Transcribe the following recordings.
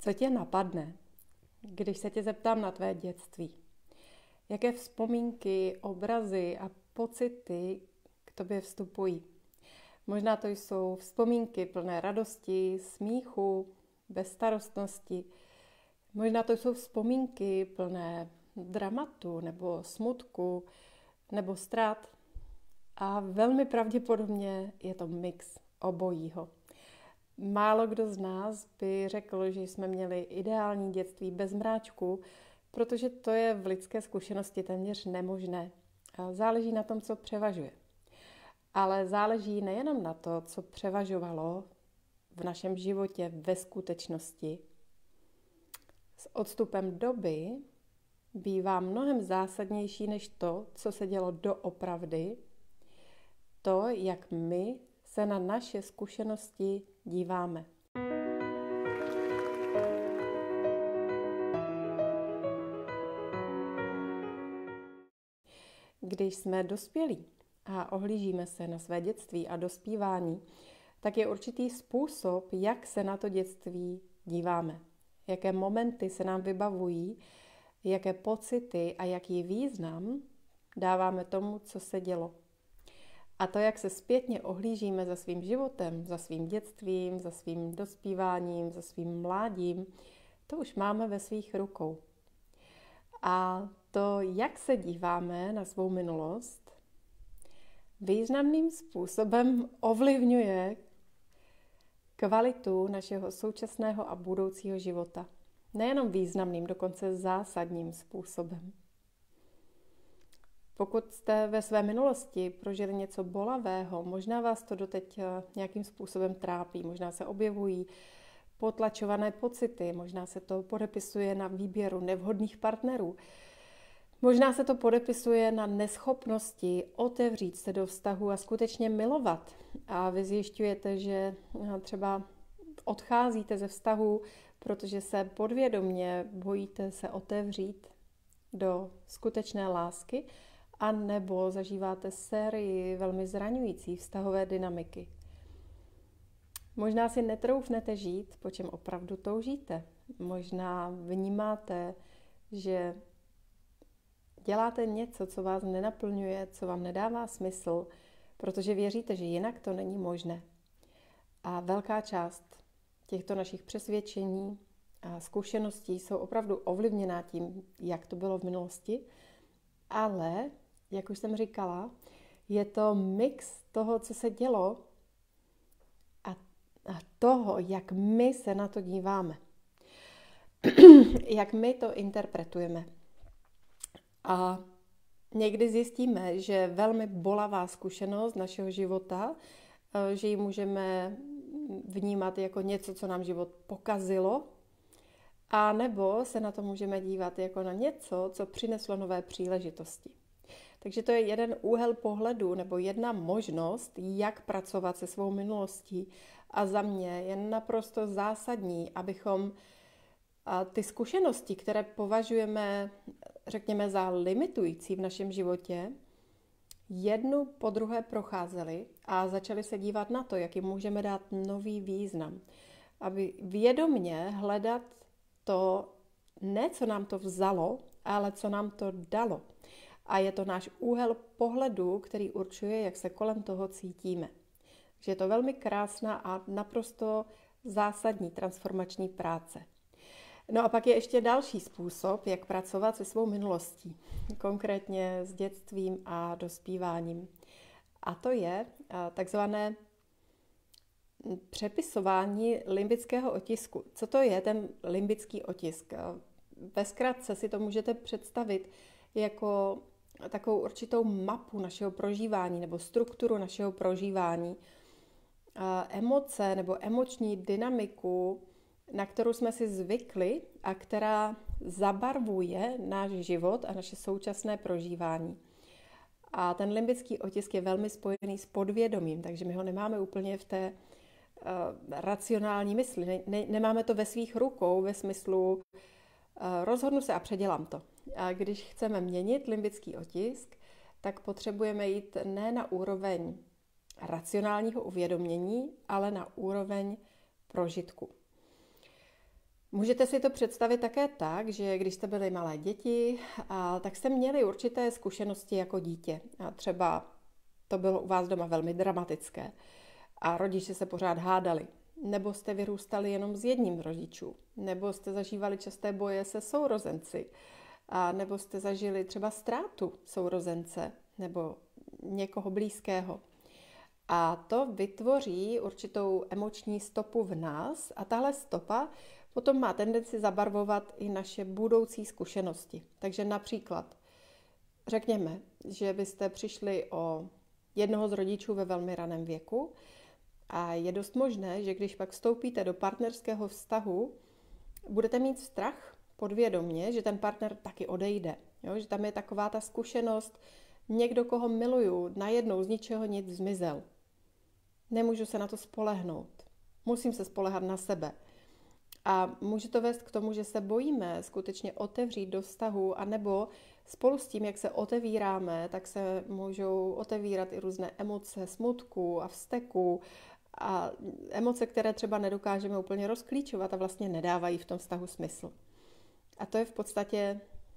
Co tě napadne, když se tě zeptám na tvé dětství? Jaké vzpomínky, obrazy a pocity k tobě vstupují? Možná to jsou vzpomínky plné radosti, smíchu, bezstarostnosti. Možná to jsou vzpomínky plné dramatu nebo smutku nebo ztrát. A velmi pravděpodobně je to mix obojího. Málo kdo z nás by řekl, že jsme měli ideální dětství bez mráčku, protože to je v lidské zkušenosti téměř nemožné. Záleží na tom, co převažuje. Ale záleží nejenom na to, co převažovalo v našem životě ve skutečnosti. S odstupem doby bývá mnohem zásadnější než to, co se dělo doopravdy, to, jak my se na naše zkušenosti díváme. Když jsme dospělí a ohlížíme se na své dětství a dospívání, tak je určitý způsob, jak se na to dětství díváme. Jaké momenty se nám vybavují, jaké pocity a jaký význam dáváme tomu, co se dělo. A to, jak se zpětně ohlížíme za svým životem, za svým dětstvím, za svým dospíváním, za svým mládím, to už máme ve svých rukou. A to, jak se díváme na svou minulost, významným způsobem ovlivňuje kvalitu našeho současného a budoucího života. Nejenom významným, dokonce zásadním způsobem. Pokud jste ve své minulosti prožili něco bolavého, možná vás to doteď nějakým způsobem trápí, možná se objevují potlačované pocity, možná se to podepisuje na výběru nevhodných partnerů, možná se to podepisuje na neschopnosti otevřít se do vztahu a skutečně milovat. A vy zjišťujete, že třeba odcházíte ze vztahu, protože se podvědomě bojíte se otevřít do skutečné lásky, a nebo zažíváte sérii velmi zraňující vztahové dynamiky. Možná si netroufnete žít, po čem opravdu toužíte. Možná vnímáte, že děláte něco, co vás nenaplňuje, co vám nedává smysl, protože věříte, že jinak to není možné. A velká část těchto našich přesvědčení a zkušeností jsou opravdu ovlivněná tím, jak to bylo v minulosti, ale, jak už jsem říkala, je to mix toho, co se dělo a toho, jak my se na to díváme. Jak my to interpretujeme. A někdy zjistíme, že velmi bolavá zkušenost našeho života, že ji můžeme vnímat jako něco, co nám život pokazilo, a nebo se na to můžeme dívat jako na něco, co přineslo nové příležitosti. Takže to je jeden úhel pohledu nebo jedna možnost, jak pracovat se svou minulostí. A za mě je naprosto zásadní, abychom ty zkušenosti, které považujeme, řekněme, za limitující v našem životě, jednu po druhé procházeli a začali se dívat na to, jak jim můžeme dát nový význam. Aby vědomně hledat to, ne co nám to vzalo, ale co nám to dalo. A je to náš úhel pohledu, který určuje, jak se kolem toho cítíme. Takže je to velmi krásná a naprosto zásadní transformační práce. No a pak je ještě další způsob, jak pracovat se svou minulostí, konkrétně s dětstvím a dospíváním. A to je takzvané přepisování limbického otisku. Co to je ten limbický otisk? Ve zkratce si to můžete představit jako takovou určitou mapu našeho prožívání nebo strukturu našeho prožívání, emoce nebo emoční dynamiku, na kterou jsme si zvykli a která zabarvuje náš život a naše současné prožívání. A ten limbický otisk je velmi spojený s podvědomím, takže my ho nemáme úplně v té racionální mysli. Nemáme to ve svých rukou ve smyslu rozhodnu se a předělám to. A když chceme měnit limbický otisk, tak potřebujeme jít ne na úroveň racionálního uvědomění, ale na úroveň prožitku. Můžete si to představit také tak, že když jste byli malé děti, tak jste měli určité zkušenosti jako dítě. A třeba to bylo u vás doma velmi dramatické a rodiče se pořád hádali. Nebo jste vyrůstali jenom s jedním z rodičů. Nebo jste zažívali časté boje se sourozenci. A nebo jste zažili třeba ztrátu sourozence nebo někoho blízkého. A to vytvoří určitou emoční stopu v nás a tahle stopa potom má tendenci zabarvovat i naše budoucí zkušenosti. Takže například, řekněme, že byste přišli o jednoho z rodičů ve velmi raném věku a je dost možné, že když pak vstoupíte do partnerského vztahu, budete mít strach podvědomě, že ten partner taky odejde. Jo? Že tam je taková ta zkušenost, někdo, koho miluju, najednou z ničeho nic zmizel. Nemůžu se na to spolehnout. Musím se spoléhat na sebe. A může to vést k tomu, že se bojíme skutečně otevřít do vztahu, anebo spolu s tím, jak se otevíráme, tak se můžou otevírat i různé emoce smutku a vzteku a emoce, které třeba nedokážeme úplně rozklíčovat a vlastně nedávají v tom vztahu smysl. A to je v podstatě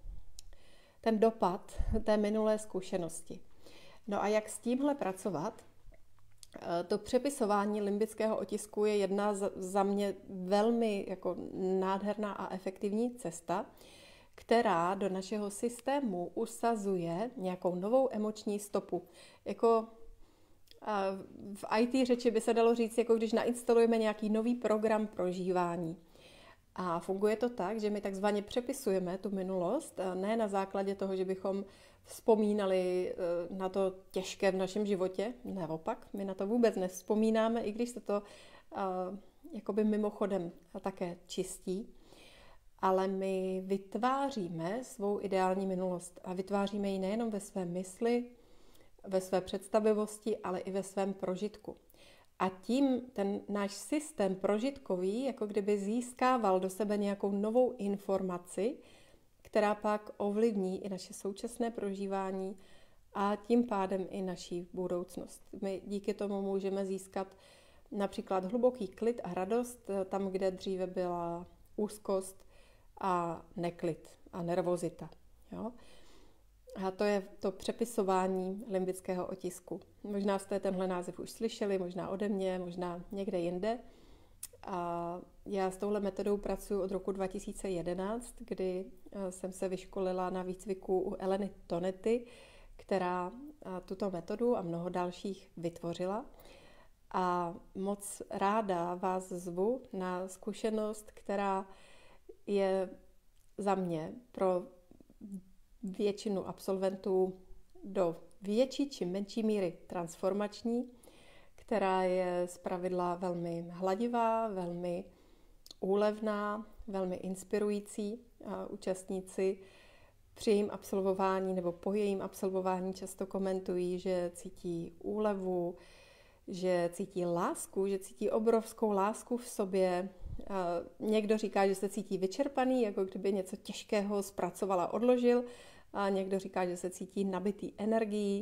ten dopad té minulé zkušenosti. No a jak s tímhle pracovat? To přepisování limbického otisku je jedna za mě velmi jako nádherná a efektivní cesta, která do našeho systému usazuje nějakou novou emoční stopu. Jako v IT řeči by se dalo říct, jako když nainstalujeme nějaký nový program prožívání. A funguje to tak, že my takzvaně přepisujeme tu minulost, ne na základě toho, že bychom vzpomínali na to těžké v našem životě. Naopak, my na to vůbec nevzpomínáme, i když se to jakoby mimochodem také čistí. Ale my vytváříme svou ideální minulost a vytváříme ji nejenom ve své mysli, ve své představivosti, ale i ve svém prožitku. A tím ten náš systém prožitkový jako kdyby získával do sebe nějakou novou informaci, která pak ovlivní i naše současné prožívání a tím pádem i naší budoucnost. My díky tomu můžeme získat například hluboký klid a radost tam, kde dříve byla úzkost a neklid a nervozita. Jo? A to je to přepisování limbického otisku. Možná jste tenhle název už slyšeli, možná ode mě, možná někde jinde. A já s touhle metodou pracuji od roku 2011, kdy jsem se vyškolila na výcviku u Eleny Tonety, která tuto metodu a mnoho dalších vytvořila. A moc ráda vás zvu na zkušenost, která je za mě pro většinu absolventů do větší či menší míry transformační, která je zpravidla velmi hladivá, velmi úlevná, velmi inspirující. A účastníci při jejím absolvování nebo po jejím absolvování často komentují, že cítí úlevu, že cítí lásku, že cítí obrovskou lásku v sobě. A někdo říká, že se cítí vyčerpaný, jako kdyby něco těžkého zpracoval a odložil. A někdo říká, že se cítí nabitý energií.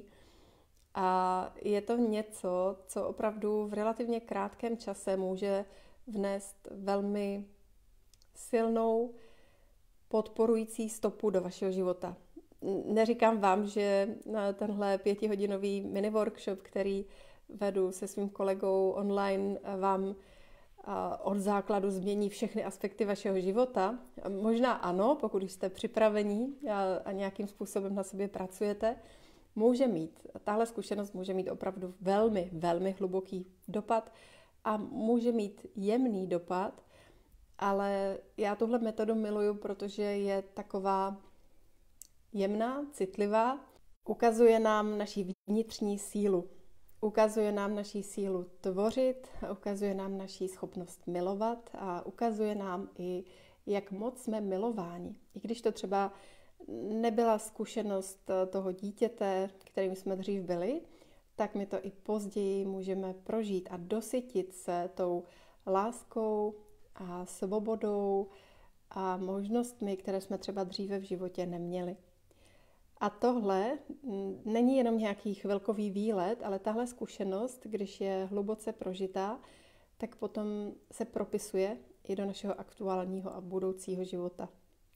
A je to něco, co opravdu v relativně krátkém čase může vnést velmi silnou podporující stopu do vašeho života. Neříkám vám, že tenhle 5hodinový mini workshop, který vedu se svým kolegou online, vám od základu změní všechny aspekty vašeho života. Možná ano, pokud jste připravení a nějakým způsobem na sobě pracujete, tahle zkušenost může mít opravdu velmi, velmi hluboký dopad a může mít jemný dopad, ale já tuhle metodu miluju, protože je taková jemná, citlivá, ukazuje nám naši vnitřní sílu. Ukazuje nám naši sílu tvořit, ukazuje nám naši schopnost milovat a ukazuje nám i, jak moc jsme milováni. I když to třeba nebyla zkušenost toho dítěte, kterým jsme dřív byli, tak my to i později můžeme prožít a dosytit se tou láskou a svobodou a možnostmi, které jsme třeba dříve v životě neměli. A tohle není jenom nějaký chvilkový výlet, ale tahle zkušenost, když je hluboce prožitá, tak potom se propisuje i do našeho aktuálního a budoucího života.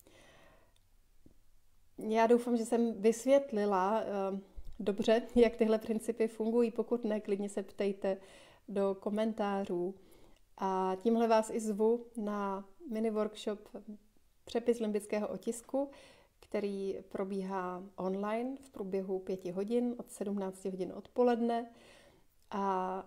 Já doufám, že jsem vysvětlila dobře, jak tyhle principy fungují. Pokud ne, klidně se ptejte do komentářů. A tímhle vás i zvu na mini workshop Přepis limbického otisku, který probíhá online v průběhu 5 hodin od 17 hodin odpoledne. A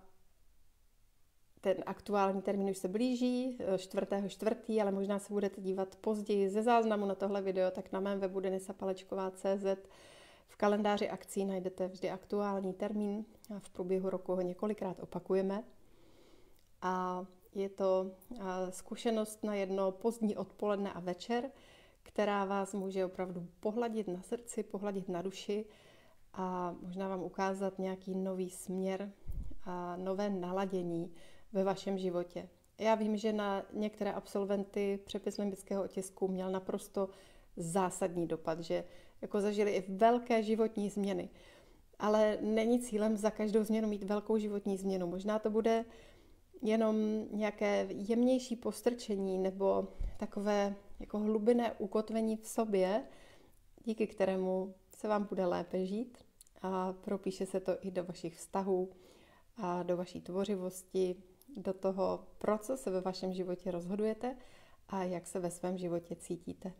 ten aktuální termín už se blíží, 4.4., ale možná se budete dívat později ze záznamu na tohle video, tak na mém webu denisapalečková.cz v kalendáři akcí najdete vždy aktuální termín a v průběhu roku ho několikrát opakujeme. A je to zkušenost na jedno pozdní odpoledne a večer, která vás může opravdu pohladit na srdci, pohladit na duši a možná vám ukázat nějaký nový směr a nové naladění ve vašem životě. Já vím, že na některé absolventy přepis limbického otisku měl naprosto zásadní dopad, že jako zažili i velké životní změny. Ale není cílem za každou změnu mít velkou životní změnu. Možná to bude jenom nějaké jemnější postrčení nebo takové jako hlubinné ukotvení v sobě, díky kterému se vám bude lépe žít a propíše se to i do vašich vztahů a do vaší tvořivosti, do toho, pro co se ve vašem životě rozhodujete a jak se ve svém životě cítíte.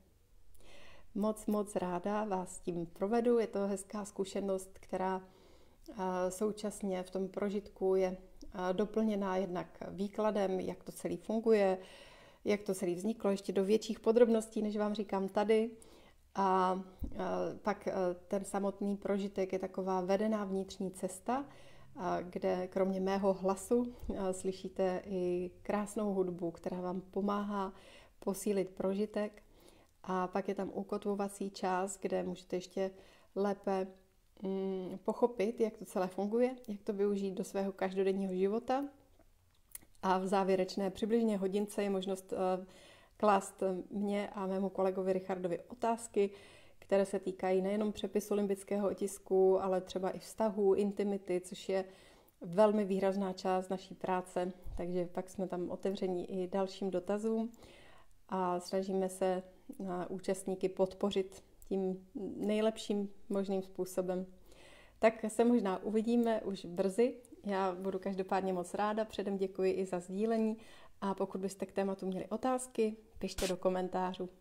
Moc ráda vás tím provedu, je to hezká zkušenost, která současně v tom prožitku je doplněná jednak výkladem, jak to celé funguje, jak to celé vzniklo, ještě do větších podrobností, než vám říkám tady. A pak ten samotný prožitek je taková vedená vnitřní cesta, kde kromě mého hlasu slyšíte i krásnou hudbu, která vám pomáhá posílit prožitek. A pak je tam ukotvovací část, kde můžete ještě lépe pochopit, jak to celé funguje, jak to využít do svého každodenního života. A v závěrečné přibližně hodince je možnost klást mě a mému kolegovi Richardovi otázky, které se týkají nejenom přepisu limbického otisku, ale třeba i vztahů, intimity, což je velmi výrazná část naší práce. Takže pak jsme tam otevření i dalším dotazům a snažíme se na účastníky podpořit tím nejlepším možným způsobem. Tak se možná uvidíme už brzy. Já budu každopádně moc ráda, předem děkuji i za sdílení a pokud byste k tématu měli otázky, pište do komentářů.